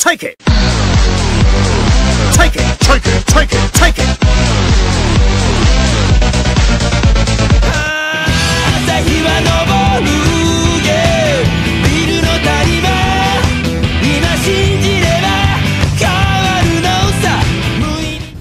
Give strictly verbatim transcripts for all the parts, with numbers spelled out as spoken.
take it! Take it, take it, take it, take it! 朝日は昇る、yeah、ビルの谷間今信じれば変わるのさ。無意に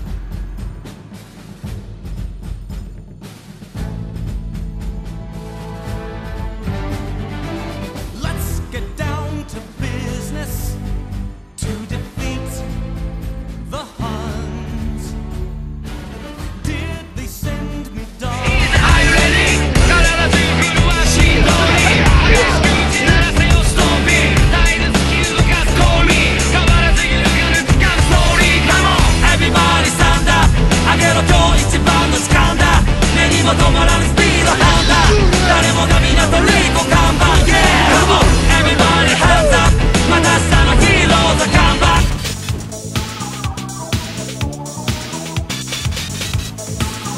Let's get down to business to defeat the Huns. Did they send me down? Are you ready? 必ず来るはしんどい。口ならせよストーピー。大絶球がスコーミー。変わらず揺るがぬつかむストーリー。Come on! Everybody stand up. 上げろ今日一番の時間だ。目にも止まらぬスピードハンター。誰もが港リコ看板。Yeah! Come on! Everybody hands up. また明日のヒーローズカムバック。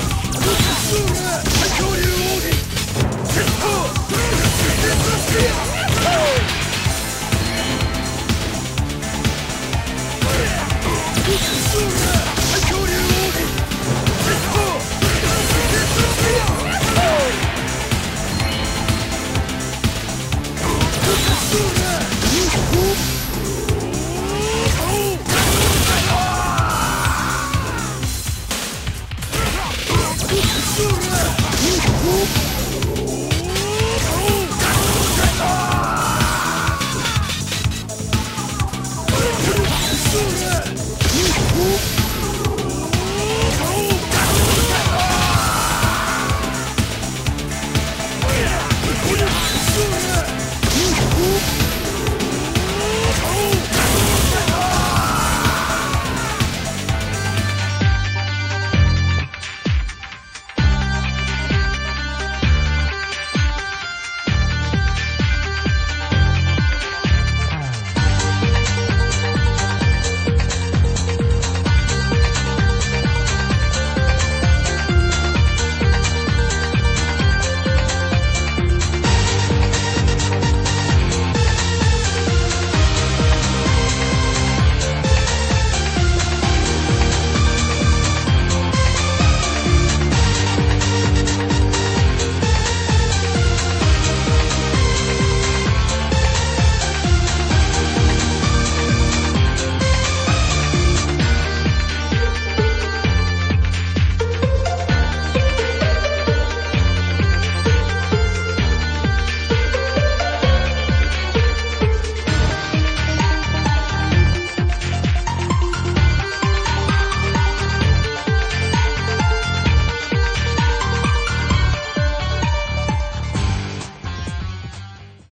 恐竜王に決闘